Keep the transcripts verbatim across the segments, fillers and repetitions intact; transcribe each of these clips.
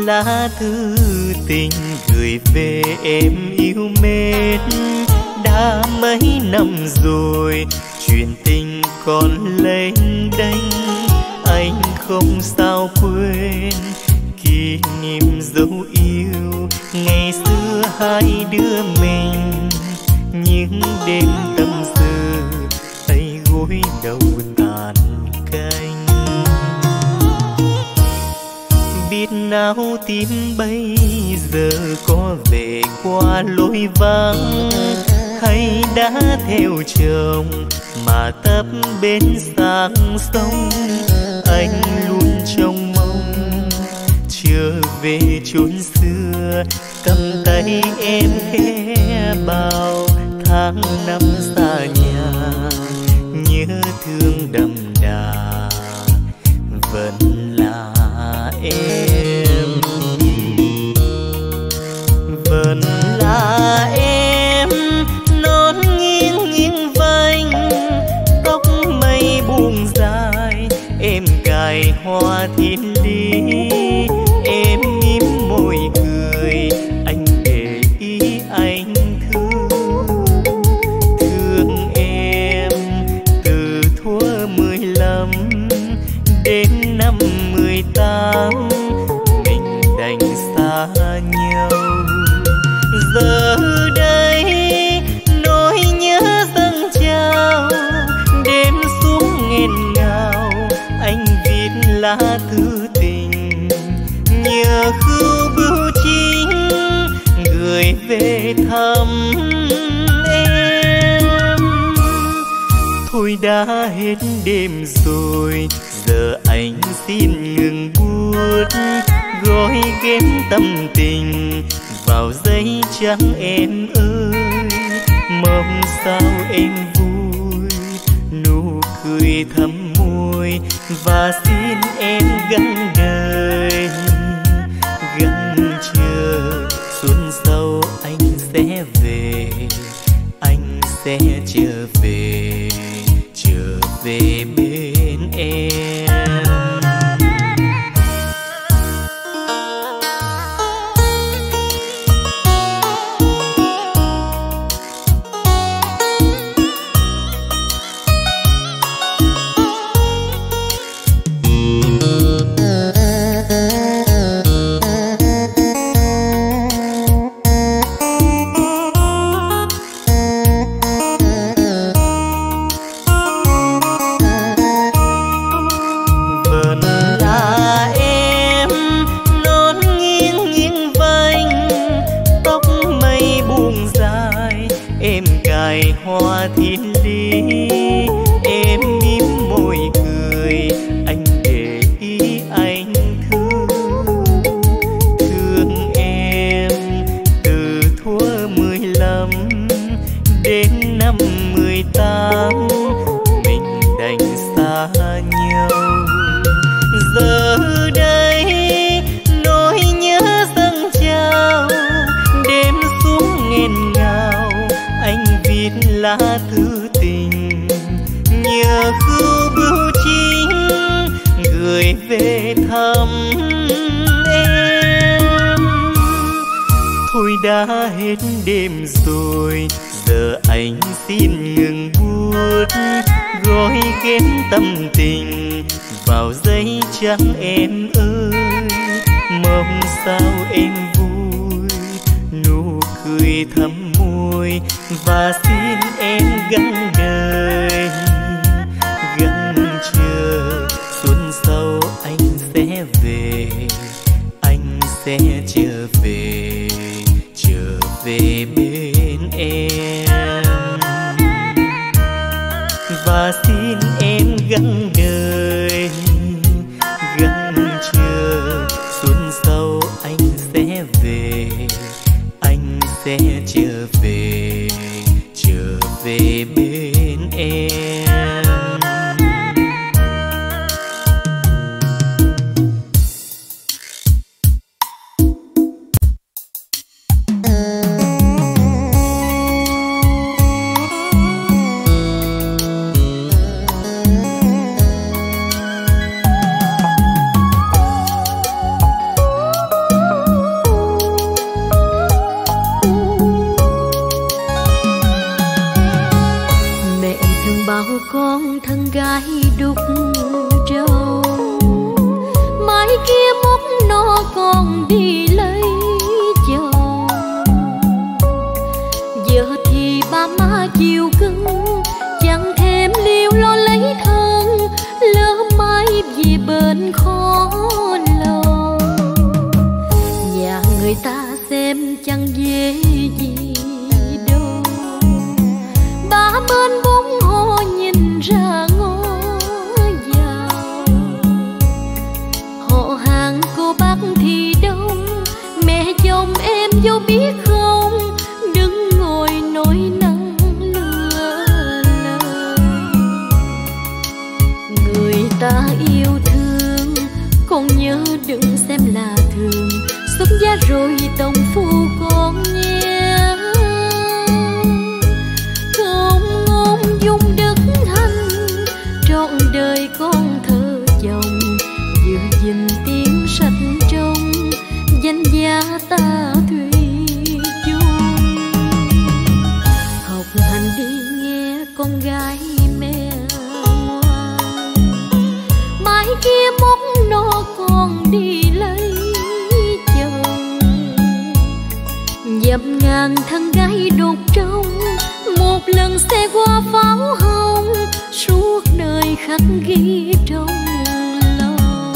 lá thư tình gửi về em yêu mến. Đã mấy năm rồi chuyện tình còn lênh đênh, anh không sao quên kỷ niệm dấu yêu ngày xưa hai đứa mình. Những đêm tâm sự tay gối đầu tàn canh, biết nào tim bây giờ có về qua lối vắng, hay đã theo chồng mà tấp bên sang sông. Anh luôn trông mong trở về chốn xưa, cầm tay em khẽ bao tháng năm xa nhà. Nhớ thương đậm đà vẫn là em, vẫn là em. Nón nghiêng nghiêng vành, tóc mây buông dài, em cài hoa thiên lý. Em mím môi cười, anh để ý anh thương. Thương em từ thuở mười lăm đến năm mười tám, mình đành xa nhau. Giờ đây nỗi nhớ dâng trào, đêm xuống nghẹn ngào, anh viết lá thư tình nhờ khưu bưu chính gửi về thăm em. Thôi đã hết đêm rồi, giờ anh xin ngừng buốt, gói ghém tâm tình vào giấy trắng em ơi. Mong sao em vui, nụ cười thắm môi, và xin em gắng đời gắng chờ. Xuân sau anh sẽ về, anh sẽ trở về, trở về bên em. Hoa thiên lý, em mím môi cười, anh để ý anh thương. Thương em từ thuở mười lăm đến năm mười tám, mình đành xa nhau. Giờ đây nỗi nhớ dâng trào, đêm xuống nghẹn ngào, anh viết lá thư tình nhờ khưu bưu chính gửi về thăm em. Thôi đã hết đêm rồi, giờ anh xin ngừng buốt, gói ghém tâm tình vào giấy trắng em ơi. Mong sao em vui, nụ cười thắm môi, và xin em gắng đời gắng chờ. Xuân sau anh sẽ về, anh sẽ trở về, trở về bên em. Và xin em gắng đời gắng chờ. Xuân sau anh sẽ về, anh sẽ trở về, trở về bên em. vô biết không, đứng ngồi nỗi nắng lừa lời. Người ta yêu thương còn nhớ đừng xem là thường, xuất giá rồi tổng phu con nhé. Không ngôn dung đức hạnh, trọn đời con thơ chồng, giữ gìn tiếng sách trong danh giá ta thủy chung. Học hành đi nghe con gái mẹ ngoan, mai kia mốc nó con đi lấy chồng. Dập ngàn thân gái đột trong, một lần xe qua pháo hồng, suốt đời khắc ghi trong lòng.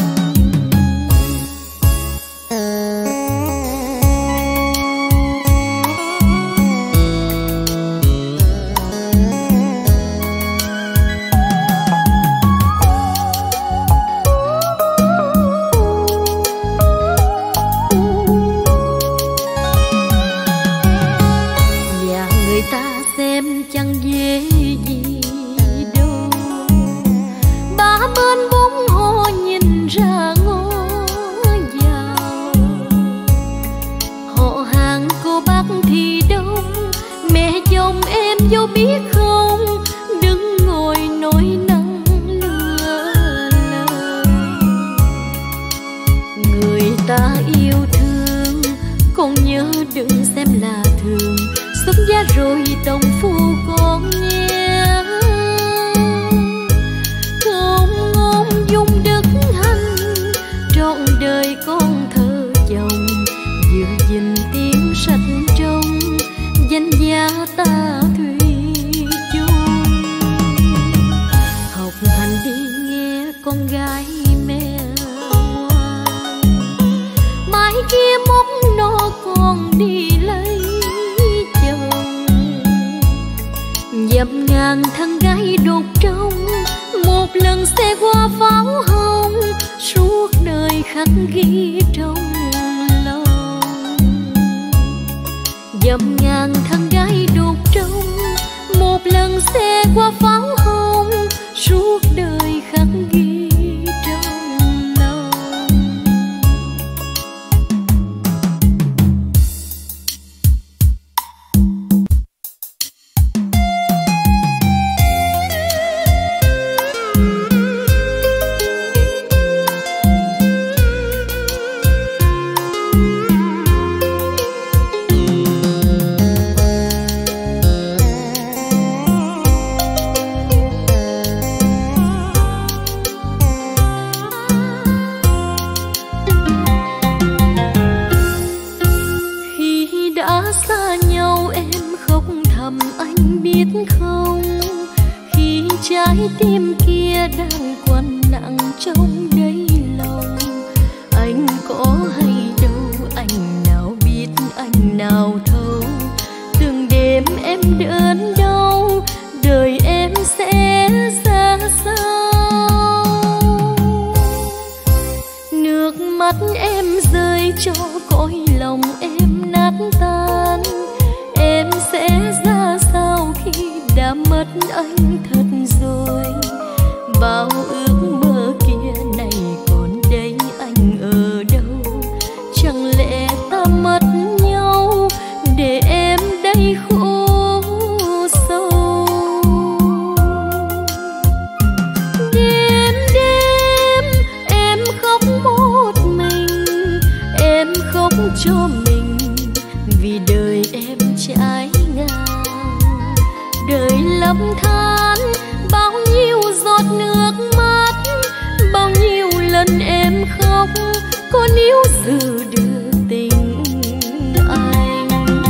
Và người ta xem chẳng dễ gì đâu, ba bên bốn hồ nhìn ra ngõ vào. Họ hàng cô bác thì đông, mẹ chồng em vô biết không, đứng ngồi nỗi nắng lừa lời. Người ta yêu thương còn nhớ đừng xem là thường, xuất giá rồi tổng phu con nhé. Không ngôn dung đức hạnh, trọn đời con thơ chồng, giữ gìn tiếng sách trong danh giá ta thủy chung. Học hành đi nghe con gái mẹ ngoan, mai kia mốc nó con đi lấy chồng. Dập ngàn thân gái đột trong, một lần xe qua pháo hồng, suốt đời khắc ghi trong lòng. Dập ngàn thân gái đột trong, một lần xe qua pháo hồng, suốt đời khắc ghi trong lòng. Trái tim kia đang quằn nặng trong đáy lòng, anh có hay đâu, anh nào biết, anh nào thấu. Từng đêm em đớn đau, đời em sẽ ra sao. Nước mắt em rơi cho cõi lòng em nát tan, em sẽ ra sao khi đã mất anh thật rồi. Bao ước mơ kia này còn đây anh ở đâu, chẳng lẽ ta mất nhau để em đây khổ sâu. Đêm đêm em khóc một mình, em khóc cho mình vì đời em trái ngang. Đời lầm than bao nhiêu giọt nước mắt, bao nhiêu lần em khóc, có níu giữ được tình anh.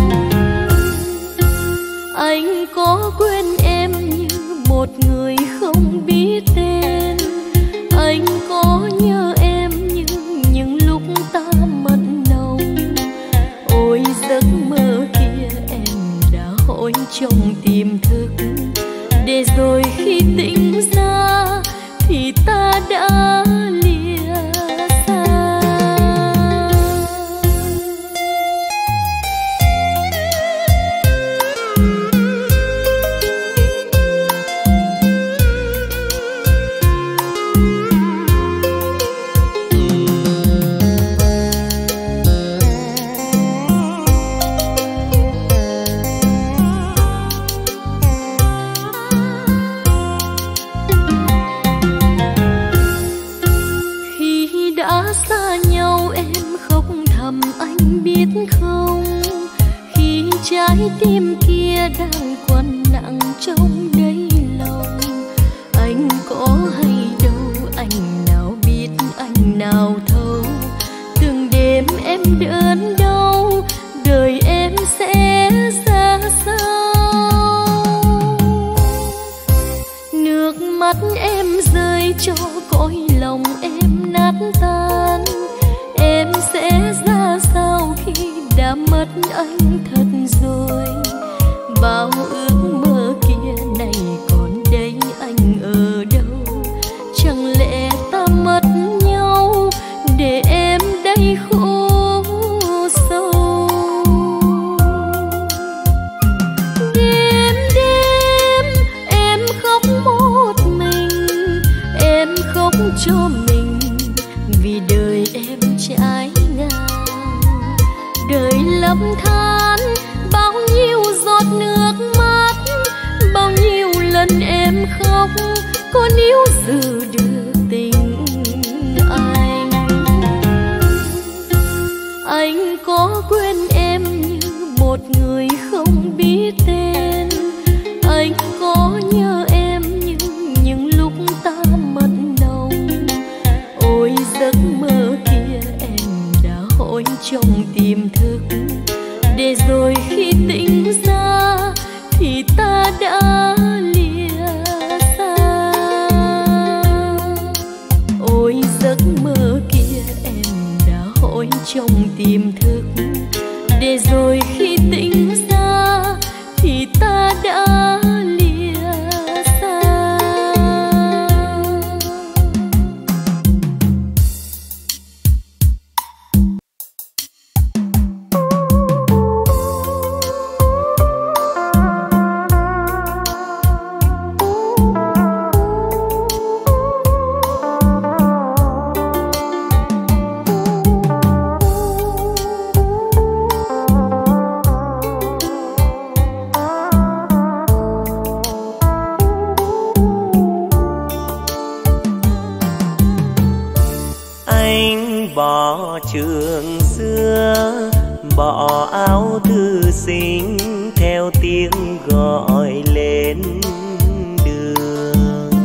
Anh có quên em như một người không biết tên, anh có nhớ em như những lúc ta mặn nồng. Ôi giấc mơ kia em đã hỏi trong tiềm thức, để rồi khi tỉnh ra thì ta đã lìa xa. xa nhau em khóc thầm anh biết không, khi trái tim kia đang quằn nặng trong đáy lòng. Anh có hay đâu, anh nào biết, anh nào thấu, từng đêm em đớn đau, đời em sẽ ra sao. Nước mắt em rơi cho cõi lòng em nát tan, em sẽ ra sao khi đã mất anh thật rồi. Bao ước mơ kia này còn đây anh ở đâu, chẳng lẽ ta mất nhau để em đây khổ sâu. Đêm đêm em khóc một mình, em khóc cho mình vì đời em trái ngang. Đời lầm than bao nhiêu giọt nước mắt, bao nhiêu lần em khóc, có níu giữ được tình anh. Anh có quên em như một người không biết tên, anh có nhớ em như những lúc ta mặn nồng. Ôi giấc mơ kia em đã hỏi trong tiềm thức, để rồi khi tỉnh ra thì ta đã lìa xa. Ôi giấc mơ kia em đã hỏi trong tiềm thức, để rồi khi tỉnh ra thì ta đã lìa xa. Bỏ trường xưa, bỏ áo thư sinh, theo tiếng gọi lên đường.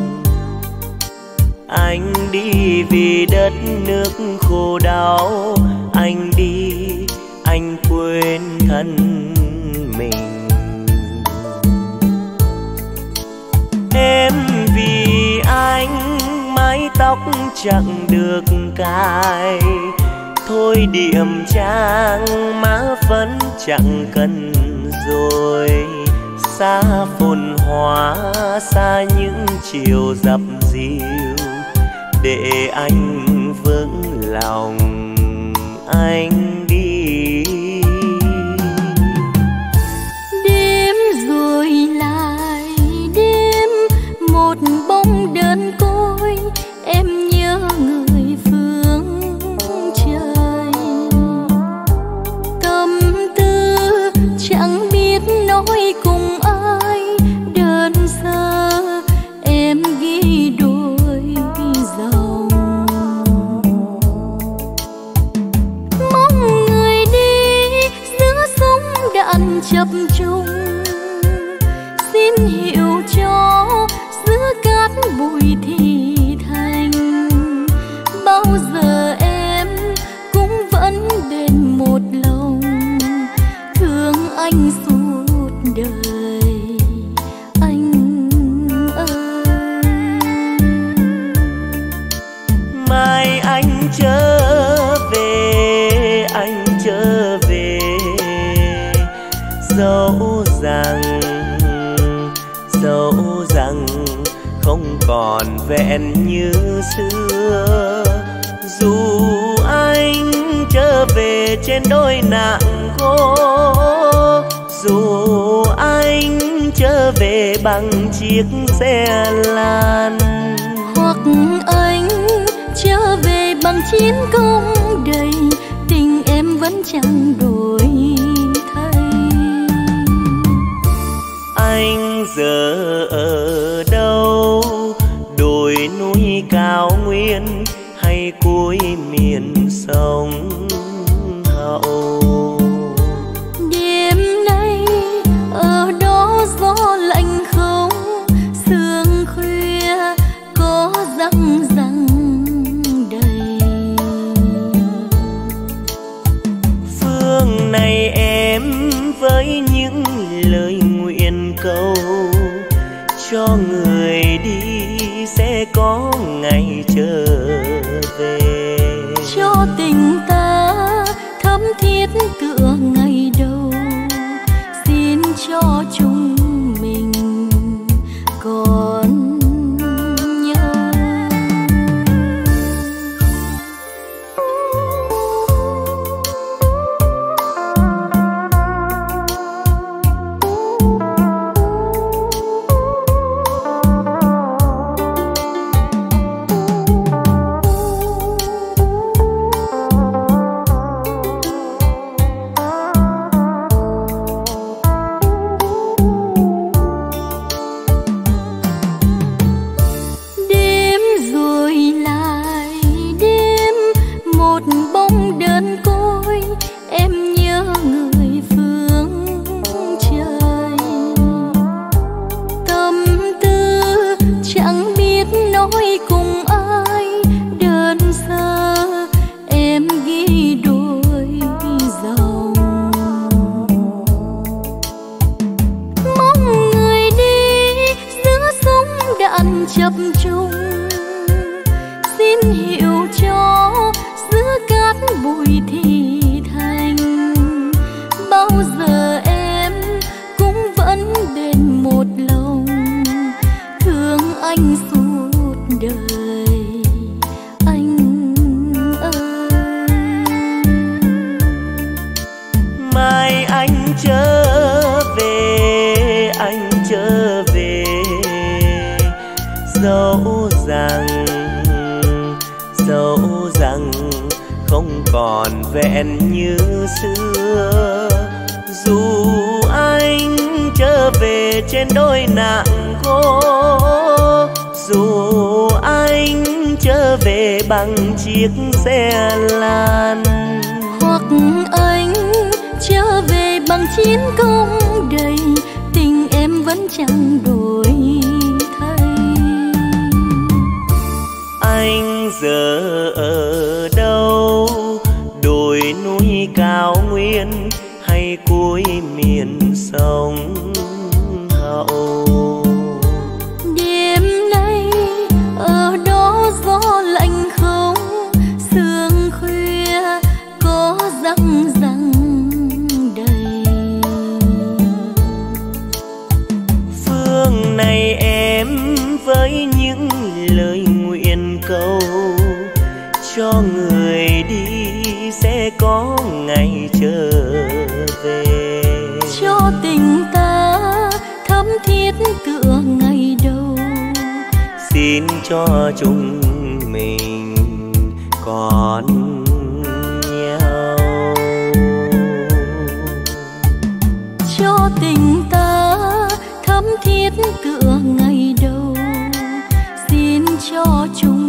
Anh đi vì đất nước khổ đau, anh đi anh quên thân mình. Em vì anh mái tóc chẳng được cài, thôi điểm trang má phấn chẳng cần rồi. Xa phồn hoa, xa những chiều dập dìu, để anh vững lòng anh đi. Đêm rồi lại đêm, một bóng đơn côi, em nhớ người phương trời. Tâm tư chẳng biết nói cùng ai, đơn sơ em ghi đôi dòng. Mong người đi giữa súng đạn chập trùng, xin hiểu cho giữa cát bụi thì thành. Bao giờ em cũng vẫn bên một lòng, thương anh suốt đời anh ơi. Mai anh trở về, anh trở về, dẫu rằng dẫu rằng không còn vẹn như xưa. Dù anh trở về trên đôi nạng gỗ, dù anh trở về bằng chiếc xe lan, hoặc anh trở về bằng chiến công đầy, tình em vẫn chẳng đổi thay. Anh giờ ở đâu, đồi núi cao nguyên hay cuối miền cho tình ta thấm thiết tựa ngày đầu. Xin cho chúng mình còn nhau. Chập trùng xin hiểu cho giữa cát bụi thì thành. Bao giờ em cũng vẫn bên một lòng, thương anh suốt đời anh ơi. Mai anh trở về, anh trở về, dẫu rằng dẫu rằng không còn vẹn như xưa. Dù anh trở về trên đôi nặng khô, dù anh trở về bằng chiếc xe lan, hoặc anh trở về bằng chiến công đầy, tình em vẫn chẳng đổi. Anh giờ ở đâu, đồi núi cao nguyên hay cuối miền sông Hậu? Đêm nay ở đó gió lạnh không, sương khuya có răng răng đầy. Phương này em với những lời nguyện cầu, cho người đi sẽ có ngày trở về. Cho tình ta thấm thiết tựa ngày đầu. Xin cho chúng mình còn nhau. Cho tình ta thấm thiết tựa ngày đầu. Xin cho chúng